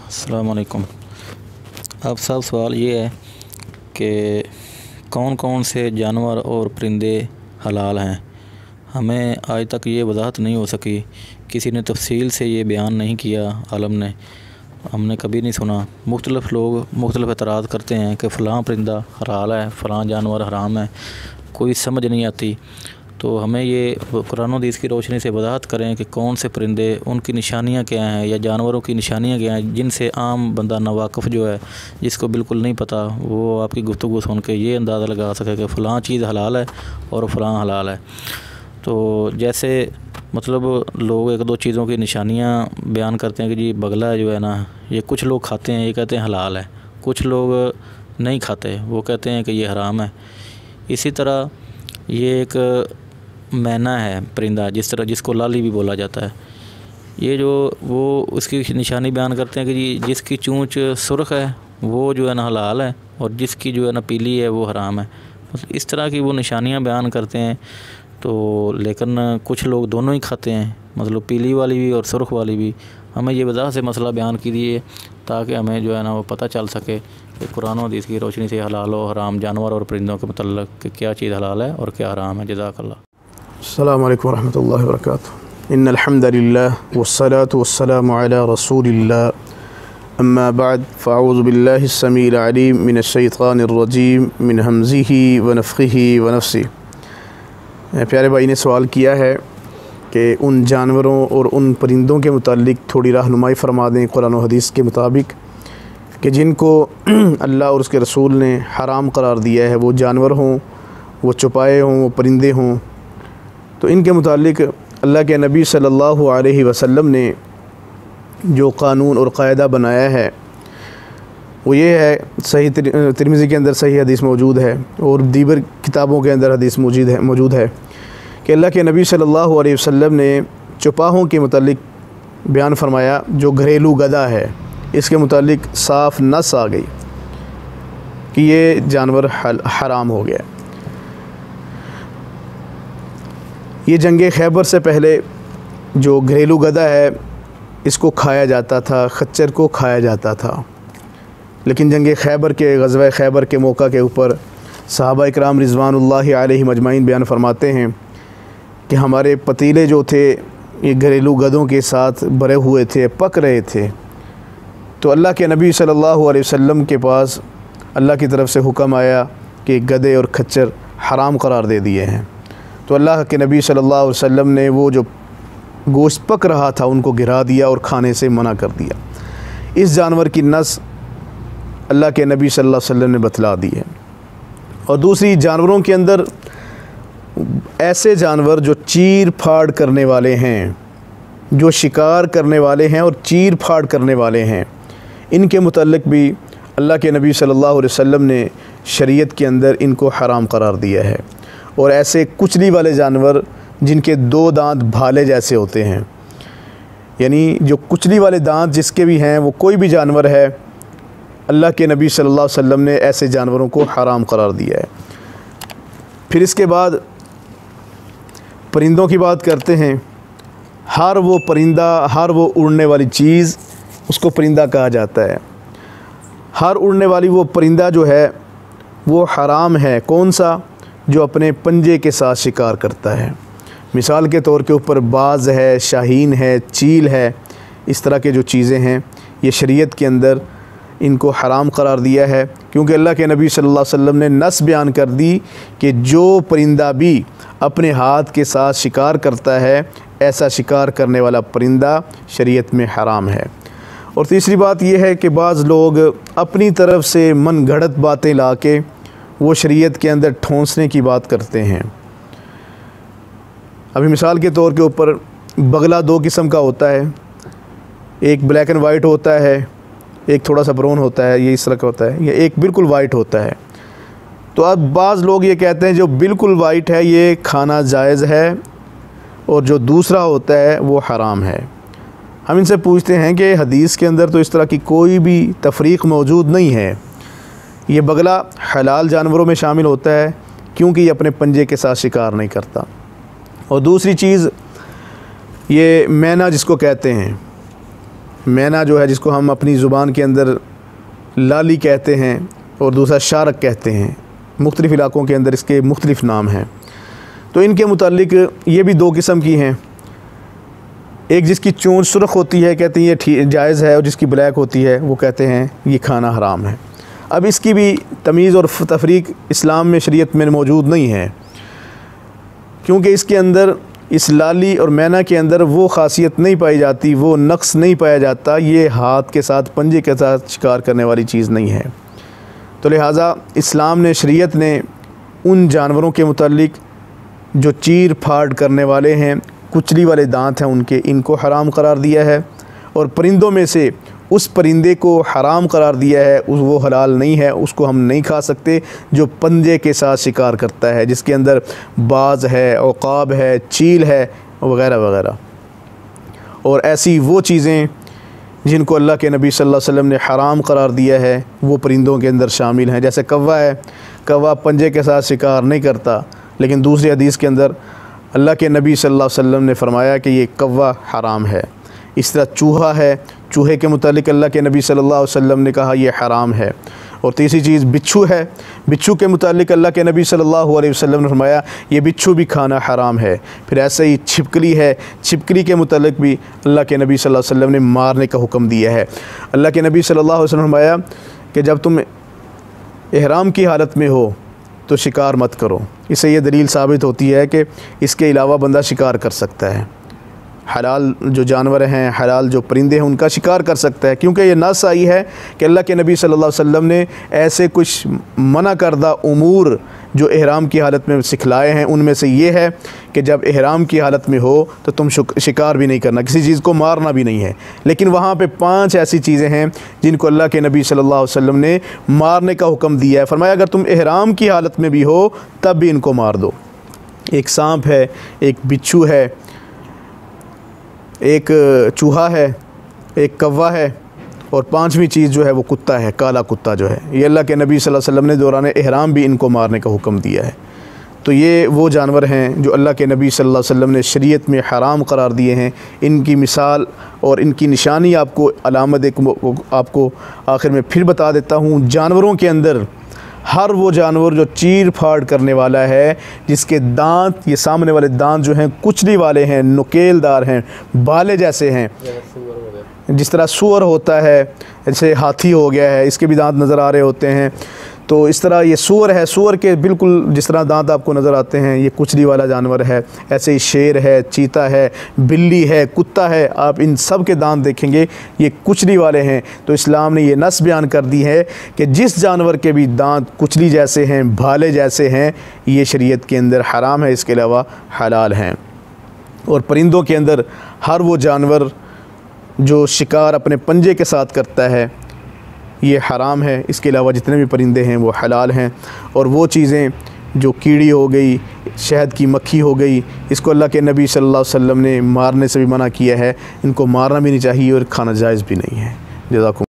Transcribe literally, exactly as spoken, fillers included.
अस्सलाम वालेकुम। अब सब सवाल ये है कि कौन कौन से जानवर और परिंदे हलाल हैं। हमें आज तक ये वजाहत नहीं हो सकी, किसी ने तफसील से ये बयान नहीं किया आलम ने, हमने कभी नहीं सुना। मुख्तलिफ़ लोग मुख्तलिफ़ एतराज़ करते हैं कि फ़लाँ परिंदा हलाल है, फ़लाँ जानवर हराम है, कोई समझ नहीं आती। तो हमें ये कुरान हदीस की रोशनी से वजाहत करें कि कौन से परिंदे, उनकी निशानियां क्या हैं, या जानवरों की निशानियां क्या हैं जिनसे आम बंदा नावाकिफ़ जो है, जिसको बिल्कुल नहीं पता, वो आपकी गुफ्तगू सुन के ये अंदाज़ा लगा सके कि फ़लाँ चीज़ हलाल है और फ़लाँ हलाल है। तो जैसे मतलब लोग एक दो चीज़ों की निशानियाँ बयान करते हैं कि जी बगला जो है ना, ये कुछ लोग खाते हैं, ये कहते हैं हलाल है, कुछ लोग नहीं खाते, वो कहते हैं कि ये हराम है। इसी तरह ये एक मैना है परिंदा, जिस तरह जिसको लाली भी बोला जाता है, ये जो वो उसकी निशानी बयान करते हैं कि जी जिसकी चूंच सुर्ख है वो जो है ना हलाल है, और जिसकी जो है ना पीली है वो हराम है। मतलब इस तरह की वो निशानियां बयान करते हैं। तो लेकिन कुछ लोग दोनों ही खाते हैं, मतलब पीली वाली भी और सुर्ख वाली भी। हमें ये वजह से मसला बयान कीजिए ताकि हमें जो है ना वो पता चल सके कि कुरान हदीस की रोशनी से हलाल और हराम जानवर और परिंदों के मतलब कि क्या चीज़ हलाल है और क्या हराम है। जज़ाकल्लाह। अस्सलामु अलैकुम रहमतुल्लाहि व बरकातुहू। इन्नल हम्दुलिल्लाह वस्सलातु वस्सलामु अला रसूलिल्लाह, अम्मा बाद, फ़अऊज़ु बिल्लाहिस समीइल अलीम मिनश शैतानिर रजीम, मिन हमज़िही व नफ़्ख़िही व नफ़्सिही। प्यारे भाई ने सवाल किया है कि उन जानवरों और उन परिंदों के मुतालिक थोड़ी रहनुमाई फ़रमा दें कुरान और हदीस के मुताबिक कि जिनको अल्लाह और उसके रसूल ने हराम करार दिया है, वो जानवर हों, वो चुपाए हों, वो परिंदे हों। तो इनके मुतालिक अल्लाह के नबी सल्लल्लाहु अलैहि वसल्लम ने जो क़ानून और क़ायदा बनाया है वो ये है, सही तिरमिज़ी के अंदर सही हदीस मौजूद है और दीगर किताबों के अंदर हदीस मौजूद है मौजूद है कि अल्लाह के नबी सल्लल्लाहु अलैहि वसल्लम ने चुपाहों के मुतालिक बयान फरमाया, जो घरेलू गधा है, इसके मुतालिक साफ़ नस आ गई कि ये जानवर हराम हो गया। ये जंग खैबर से पहले जो घरेलू गधा है इसको खाया जाता था, खच्चर को खाया जाता था। लेकिन जंग खैबर के ग़ज़वा खैबर के मौका के ऊपर सहाबा इकराम रिज़वानुल्लाहि अलैहिम अजमाइन बयान फरमाते हैं कि हमारे पतीले जो थे ये घरेलू गधों के साथ भरे हुए थे, पक रहे थे। तो अल्लाह के नबी सल्लल्लाहु अलैहि वसल्लम के पास अल्लाह की तरफ से हुक्म आया कि गधे और खच्चर हराम करार दे दिए हैं। तो अल्लाह के नबी सल्लल्लाहु अलैहि वसल्लम ने वो जो गोश्त पक रहा था उनको गिरा दिया और खाने से मना कर दिया। इस जानवर की नस अल्लाह के नबी सल्लल्लाहु अलैहि वसल्लम ने बतला दी है। और दूसरी, जानवरों के अंदर ऐसे जानवर जो चीर फाड़ करने वाले हैं, जो शिकार करने वाले हैं और चीर फाड़ करने वाले हैं, इनके मुतल्लिक़ भी अल्लाह के नबी सल्लल्लाहु अलैहि वसल्लम ने शरीयत के अंदर इनको हराम करार दिया है। और ऐसे कुचली वाले जानवर जिनके दो दांत भाले जैसे होते हैं, यानी जो कुचली वाले दांत जिसके भी हैं, वो कोई भी जानवर है, अल्लाह के नबी सल्लल्लाहु अलैहि वसल्लम ने ऐसे जानवरों को हराम करार दिया है। फिर इसके बाद परिंदों की बात करते हैं। हर वो परिंदा, हर वो उड़ने वाली चीज़, उसको परिंदा कहा जाता है। हर उड़ने वाली वो परिंदा जो है वो हराम है। कौन सा? जो अपने पंजे के साथ शिकार करता है। मिसाल के तौर के ऊपर बाज़ है, शाहीन है, चील है, इस तरह के जो चीज़ें हैं ये शरीयत के अंदर इनको हराम करार दिया है, क्योंकि अल्लाह के नबी सल्लल्लाहु अलैहि वसल्लम ने नस बयान कर दी कि जो परिंदा भी अपने हाथ के साथ शिकार करता है, ऐसा शिकार करने वाला परिंदा शरीयत में हराम है। और तीसरी बात यह है कि बाज़ लोग अपनी तरफ से मन घड़त बातें ला के वो शरीयत के अंदर ठोंसने की बात करते हैं। अभी मिसाल के तौर के ऊपर बगला दो किस्म का होता है, एक ब्लैक एंड वाइट होता है, एक थोड़ा सा ब्राउन होता है, ये इस तरह का होता है, या एक बिल्कुल वाइट होता है। तो अब बाज़ लोग ये कहते हैं जो बिल्कुल वाइट है ये खाना जायज़ है और जो दूसरा होता है वो हराम है। हम इनसे पूछते हैं कि हदीस के अंदर तो इस तरह की कोई भी तफरीक़ मौजूद नहीं है। ये बगला हलाल जानवरों में शामिल होता है क्योंकि ये अपने पंजे के साथ शिकार नहीं करता। और दूसरी चीज़, ये मैना जिसको कहते हैं, मैना जो है, जिसको हम अपनी ज़ुबान के अंदर लाली कहते हैं और दूसरा शारक कहते हैं, मुख्तलिफ़ इलाक़ों के अंदर इसके मुख्तलिफ़ नाम हैं। तो इनके मुतालिक ये भी दो किस्म की हैं। एक जिसकी चोंच सुर्ख होती है कहते हैं ये ठीक जायज़ है, और जिसकी ब्लैक होती है वो कहते हैं ये खाना हराम है। अब इसकी भी तमीज़ और तफरीक इस्लाम में, शरीयत में मौजूद नहीं है, क्योंकि इसके अंदर, इस लाली और मैना के अंदर वो ख़ासियत नहीं पाई जाती, वो नक्स नहीं पाया जाता, ये हाथ के साथ, पंजे के साथ शिकार करने वाली चीज़ नहीं है। तो लिहाजा इस्लाम ने, शरीयत ने उन जानवरों के मुतालिक जो चीर फाड़ करने वाले हैं, कुचली वाले दांत हैं उनके, इनको हराम करार दिया है। और परिंदों में से उस परिंदे को हराम करार दिया है, उस वो हलाल नहीं है, उसको हम नहीं खा सकते, जो पंजे के साथ शिकार करता है, जिसके अंदर बाज है, औकाब है, चील है वग़ैरह वग़ैरह। और ऐसी वो चीज़ें जिनको अल्लाह के नबी सल्लल्लाहु अलैहि वसल्लम ने हराम करार दिया है वो परिंदों के अंदर शामिल हैं। जैसे कौवा है, कौवा पंजे के साथ शिकार नहीं करता, लेकिन दूसरी हदीस के अंदर अल्लाह के नबी सल्लल्लाहु अलैहि वसल्लम ने फरमाया कि ये कौवा हराम है। इस तरह चूहा है, चूहे के मुतालिक अल्लाह के नबी सल्लल्लाहु अलैहि वसल्लम ने कहा ये हराम है। और तीसरी चीज़ बिच्छू है, बिच्छू के मुतालिक अल्लाह के नबी सल्लल्लाहु अलैहि वसल्लम ने फरमाया ये बिच्छू भी खाना हराम है। फिर ऐसे ही छिपकली है, छिपकली के मुतालिक भी अल्लाह के नबी सल्लल्लाहु अलैहि वसल्लम ने मारने का हुक्म दिया है। अल्लाह के नबी सल्लल्लाहु अलैहि वसल्लम ने फरमाया कि जब तुम इहराम की हालत में हो तो शिकार मत करो। इससे ये दलील साबित होती है कि इसके अलावा बंदा शिकार कर सकता है। हलाल जो जानवर हैं, हलाल जो परिंदे हैं, उनका शिकार कर सकता है, क्योंकि ये नस आई है कि अल्लाह के नबी सल्लल्लाहु अलैहि वसल्लम ने ऐसे कुछ मना करदा उमूर जो इहराम की हालत में सिखलाए हैं, उनमें से ये है कि जब इहराम की हालत में हो तो तुम शिकार भी नहीं करना, किसी चीज़ को मारना भी नहीं है। लेकिन वहाँ पे पांच ऐसी चीज़ें हैं जिनको अल्लाह के नबी सल्लल्लाहु अलैहि वसल्लम ने मारने का हुक्म दिया है। फरमाया अगर तुम इहराम की हालत में भी हो तब भी इनको मार दो। एक सांप है, एक बिच्छू है, एक चूहा है, एक कौवा है, और पांचवी चीज़ जो है वो कुत्ता है, काला कुत्ता जो है। ये अल्लाह के नबी सल्लल्लाहु अलैहि वसल्लम ने दौरान इहराम भी इनको मारने का हुक्म दिया है। तो ये वो जानवर हैं जो अल्लाह के नबी सल्लल्लाहु अलैहि वसल्लम ने शरीयत में हराम करार दिए हैं। इनकी मिसाल और इनकी निशानी आपको, अलामत एक आपको आखिर में फिर बता देता हूँ। जानवरों के अंदर हर वो जानवर जो चीर फाड़ करने वाला है, जिसके दांत, ये सामने वाले दांत जो हैं कुचली वाले हैं, नुकेलदार हैं, भाले जैसे हैं, जिस तरह सूअर होता है, जैसे हाथी हो गया है, इसके भी दांत नज़र आ रहे होते हैं। तो इस तरह ये सूअर है, सूअर के बिल्कुल जिस तरह दांत आपको नज़र आते हैं, ये कुचली वाला जानवर है। ऐसे ही शेर है, चीता है, बिल्ली है, कुत्ता है, आप इन सब के दांत देखेंगे ये कुचली वाले हैं। तो इस्लाम ने ये नस बयान कर दी है कि जिस जानवर के भी दांत कुचली जैसे हैं, भाले जैसे हैं, ये शरीयत के अंदर हराम है, इसके अलावा हलाल हैं। और परिंदों के अंदर हर वो जानवर जो शिकार अपने पंजे के साथ करता है ये हराम है, इसके अलावा जितने भी परिंदे हैं वो हलाल हैं। और वो चीज़ें जो कीड़ी हो गई, शहद की मक्खी हो गई, इसको अल्लाह के नबी सल्लल्लाहु अलैहि वसल्लम ने मारने से भी मना किया है। इनको मारना भी नहीं चाहिए और खाना जायज़ भी नहीं है। जज़ाकुम।